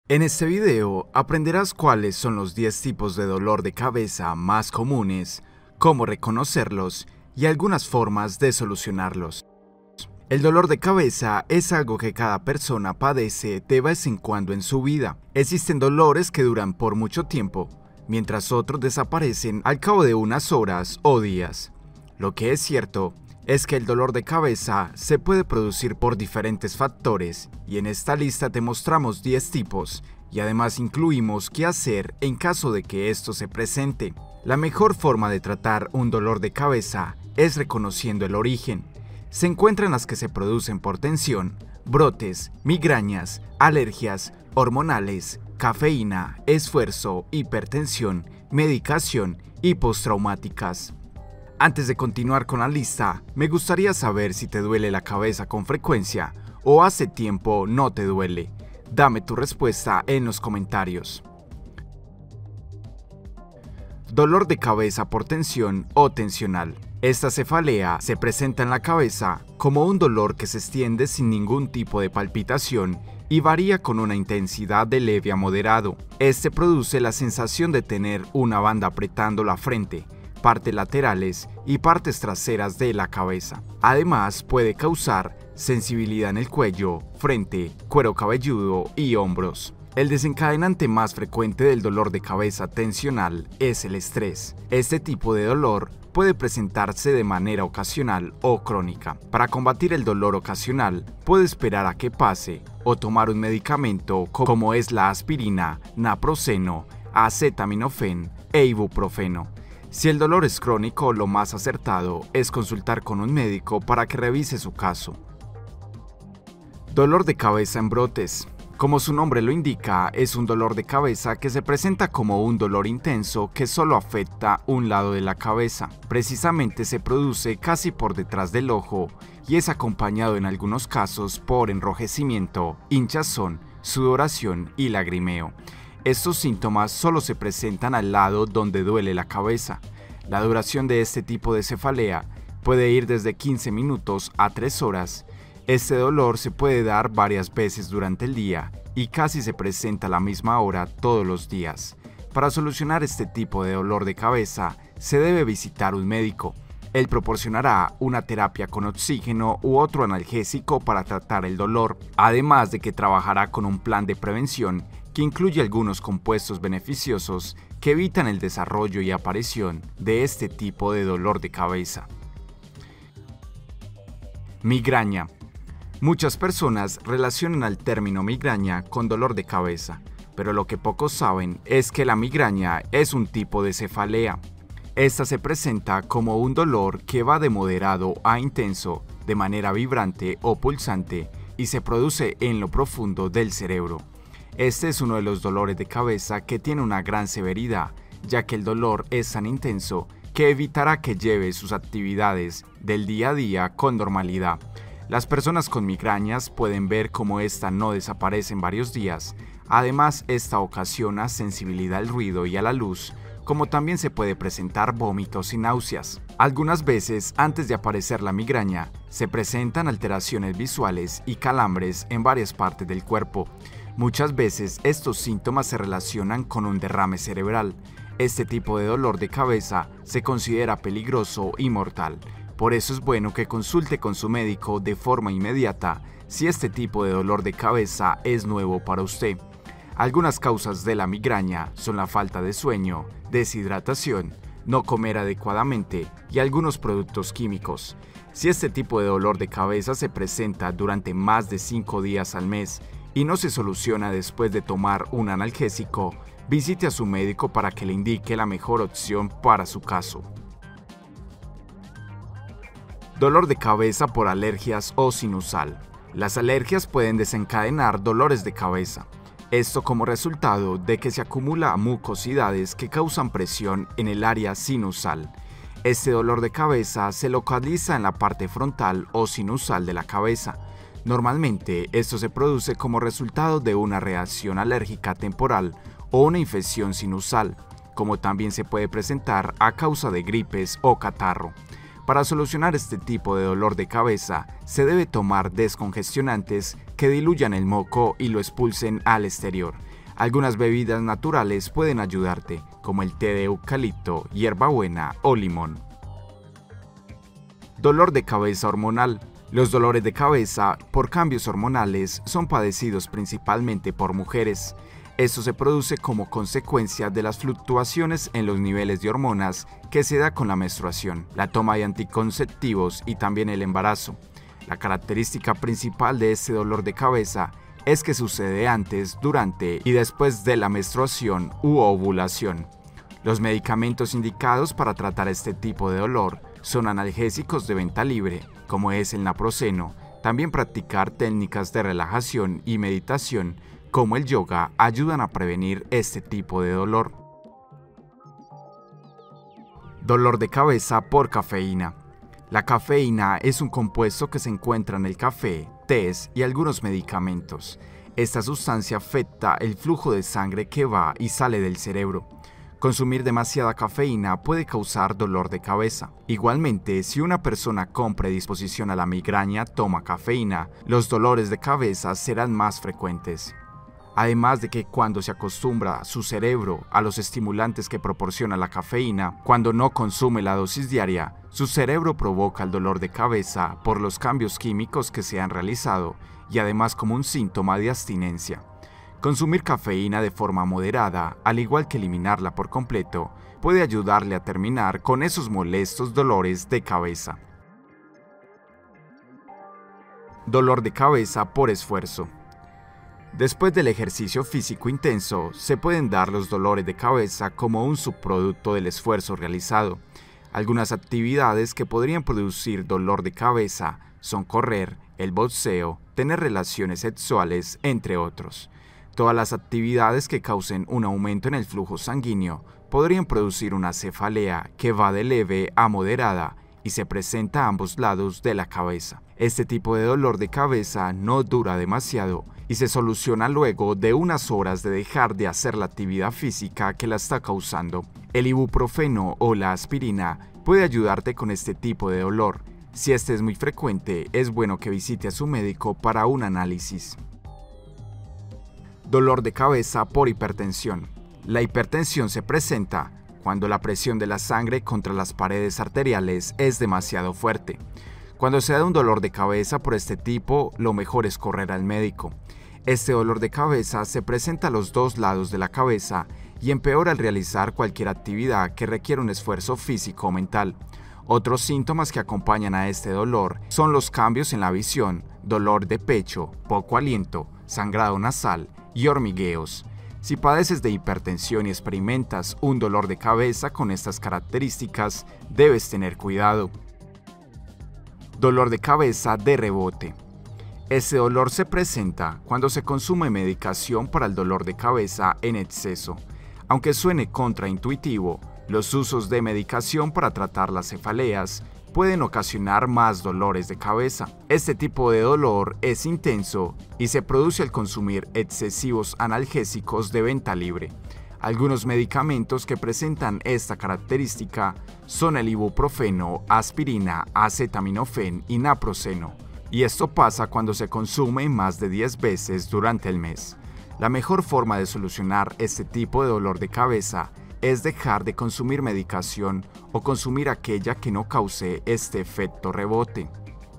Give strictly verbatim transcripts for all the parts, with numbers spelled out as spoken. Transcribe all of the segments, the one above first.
En este video aprenderás cuáles son los diez tipos de dolor de cabeza más comunes, cómo reconocerlos y algunas formas de solucionarlos. El dolor de cabeza es algo que cada persona padece de vez en cuando en su vida. Existen dolores que duran por mucho tiempo, mientras otros desaparecen al cabo de unas horas o días. Lo que es cierto es que el dolor de cabeza se puede producir por diferentes factores y en esta lista te mostramos diez tipos y además incluimos qué hacer en caso de que esto se presente. La mejor forma de tratar un dolor de cabeza es reconociendo el origen. Se encuentran las que se producen por tensión, brotes, migrañas, alergias, hormonales, cafeína, esfuerzo, hipertensión, medicación y postraumáticas. Antes de continuar con la lista, me gustaría saber si te duele la cabeza con frecuencia o hace tiempo no te duele. Dame tu respuesta en los comentarios. Dolor de cabeza por tensión o tensional. Esta cefalea se presenta en la cabeza como un dolor que se extiende sin ningún tipo de palpitación y varía con una intensidad de leve a moderado. Este produce la sensación de tener una banda apretando la frente, partes laterales y partes traseras de la cabeza. Además, puede causar sensibilidad en el cuello, frente, cuero cabelludo y hombros. El desencadenante más frecuente del dolor de cabeza tensional es el estrés. Este tipo de dolor puede presentarse de manera ocasional o crónica. Para combatir el dolor ocasional, puede esperar a que pase o tomar un medicamento como es la aspirina, naproxeno, acetaminofén e ibuprofeno. Si el dolor es crónico, lo más acertado es consultar con un médico para que revise su caso. Dolor de cabeza en brotes. Como su nombre lo indica, es un dolor de cabeza que se presenta como un dolor intenso que solo afecta un lado de la cabeza. Precisamente se produce casi por detrás del ojo y es acompañado en algunos casos por enrojecimiento, hinchazón, sudoración y lagrimeo. Estos síntomas solo se presentan al lado donde duele la cabeza. La duración de este tipo de cefalea puede ir desde quince minutos a tres horas. Este dolor se puede dar varias veces durante el día y casi se presenta a la misma hora todos los días. Para solucionar este tipo de dolor de cabeza, se debe visitar un médico. Él proporcionará una terapia con oxígeno u otro analgésico para tratar el dolor, además de que trabajará con un plan de prevención que incluye algunos compuestos beneficiosos que evitan el desarrollo y aparición de este tipo de dolor de cabeza. Migraña. Muchas personas relacionan al término migraña con dolor de cabeza, pero lo que pocos saben es que la migraña es un tipo de cefalea. Esta se presenta como un dolor que va de moderado a intenso, de manera vibrante o pulsante, y se produce en lo profundo del cerebro. Este es uno de los dolores de cabeza que tiene una gran severidad, ya que el dolor es tan intenso que evitará que lleve sus actividades del día a día con normalidad. Las personas con migrañas pueden ver cómo esta no desaparece en varios días. Además, esta ocasiona sensibilidad al ruido y a la luz, como también se puede presentar vómitos y náuseas. Algunas veces, antes de aparecer la migraña, se presentan alteraciones visuales y calambres en varias partes del cuerpo. Muchas veces estos síntomas se relacionan con un derrame cerebral. Este tipo de dolor de cabeza se considera peligroso y mortal. Por eso es bueno que consulte con su médico de forma inmediata si este tipo de dolor de cabeza es nuevo para usted. Algunas causas de la migraña son la falta de sueño, deshidratación, no comer adecuadamente y algunos productos químicos. Si este tipo de dolor de cabeza se presenta durante más de cinco días al mes y no se soluciona después de tomar un analgésico, visite a su médico para que le indique la mejor opción para su caso. Dolor de cabeza por alergias o sinusal. Las alergias pueden desencadenar dolores de cabeza. Esto como resultado de que se acumula mucosidades que causan presión en el área sinusal. Este dolor de cabeza se localiza en la parte frontal o sinusal de la cabeza. Normalmente, esto se produce como resultado de una reacción alérgica temporal o una infección sinusal, como también se puede presentar a causa de gripes o catarro. Para solucionar este tipo de dolor de cabeza, se debe tomar descongestionantes que diluyan el moco y lo expulsen al exterior. Algunas bebidas naturales pueden ayudarte, como el té de eucalipto, hierbabuena o limón. Dolor de cabeza hormonal. Los dolores de cabeza por cambios hormonales son padecidos principalmente por mujeres. Esto se produce como consecuencia de las fluctuaciones en los niveles de hormonas que se da con la menstruación, la toma de anticonceptivos y también el embarazo. La característica principal de este dolor de cabeza es que sucede antes, durante y después de la menstruación u ovulación. Los medicamentos indicados para tratar este tipo de dolor son analgésicos de venta libre, como es el naproxeno. También practicar técnicas de relajación y meditación, como el yoga, ayudan a prevenir este tipo de dolor. Dolor de cabeza por cafeína. La cafeína es un compuesto que se encuentra en el café, tés y algunos medicamentos. Esta sustancia afecta el flujo de sangre que va y sale del cerebro. Consumir demasiada cafeína puede causar dolor de cabeza. Igualmente, si una persona con predisposición a la migraña toma cafeína, los dolores de cabeza serán más frecuentes. Además de que cuando se acostumbra su cerebro a los estimulantes que proporciona la cafeína, cuando no consume la dosis diaria, su cerebro provoca el dolor de cabeza por los cambios químicos que se han realizado y además como un síntoma de abstinencia. Consumir cafeína de forma moderada, al igual que eliminarla por completo, puede ayudarle a terminar con esos molestos dolores de cabeza. Dolor de cabeza por esfuerzo. Después del ejercicio físico intenso, se pueden dar los dolores de cabeza como un subproducto del esfuerzo realizado. Algunas actividades que podrían producir dolor de cabeza son correr, el boxeo, tener relaciones sexuales, entre otros. Todas las actividades que causen un aumento en el flujo sanguíneo podrían producir una cefalea que va de leve a moderada y se presenta a ambos lados de la cabeza. Este tipo de dolor de cabeza no dura demasiado y se soluciona luego de unas horas de dejar de hacer la actividad física que la está causando. El ibuprofeno o la aspirina puede ayudarte con este tipo de dolor. Si este es muy frecuente, es bueno que visite a su médico para un análisis. Dolor de cabeza por hipertensión. La hipertensión se presenta cuando la presión de la sangre contra las paredes arteriales es demasiado fuerte. Cuando se da un dolor de cabeza por este tipo, lo mejor es correr al médico. Este dolor de cabeza se presenta a los dos lados de la cabeza y empeora al realizar cualquier actividad que requiera un esfuerzo físico o mental. Otros síntomas que acompañan a este dolor son los cambios en la visión, dolor de pecho, poco aliento, sangrado nasal y hormigueos. Si padeces de hipertensión y experimentas un dolor de cabeza con estas características, debes tener cuidado. Dolor de cabeza de rebote. Este dolor se presenta cuando se consume medicación para el dolor de cabeza en exceso. Aunque suene contraintuitivo, los usos de medicación para tratar las cefaleas pueden ocasionar más dolores de cabeza. Este tipo de dolor es intenso y se produce al consumir excesivos analgésicos de venta libre. Algunos medicamentos que presentan esta característica son el ibuprofeno, aspirina, acetaminofén y naproxeno, y esto pasa cuando se consume más de diez veces durante el mes. La mejor forma de solucionar este tipo de dolor de cabeza es dejar de consumir medicación o consumir aquella que no cause este efecto rebote.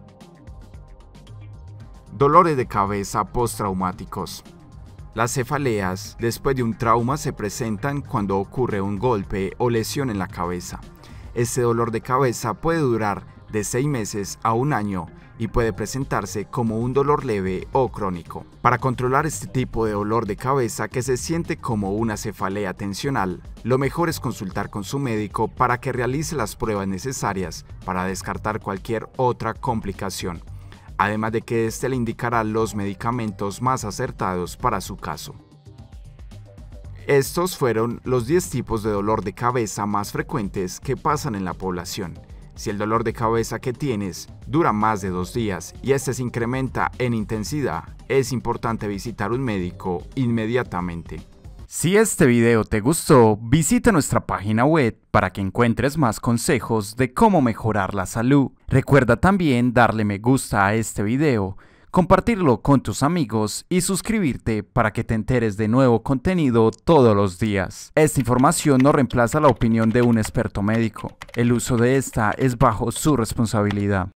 Dolores de cabeza postraumáticos. Las cefaleas después de un trauma se presentan cuando ocurre un golpe o lesión en la cabeza. Este dolor de cabeza puede durar de seis meses a un año y puede presentarse como un dolor leve o crónico. Para controlar este tipo de dolor de cabeza que se siente como una cefalea tensional, lo mejor es consultar con su médico para que realice las pruebas necesarias para descartar cualquier otra complicación, además de que éste le indicará los medicamentos más acertados para su caso. Estos fueron los diez tipos de dolor de cabeza más frecuentes que pasan en la población. Si el dolor de cabeza que tienes dura más de dos días y este se incrementa en intensidad, es importante visitar un médico inmediatamente. Si este video te gustó, visita nuestra página web para que encuentres más consejos de cómo mejorar la salud. Recuerda también darle me gusta a este video, compartirlo con tus amigos y suscribirte para que te enteres de nuevo contenido todos los días. Esta información no reemplaza la opinión de un experto médico. El uso de esta es bajo su responsabilidad.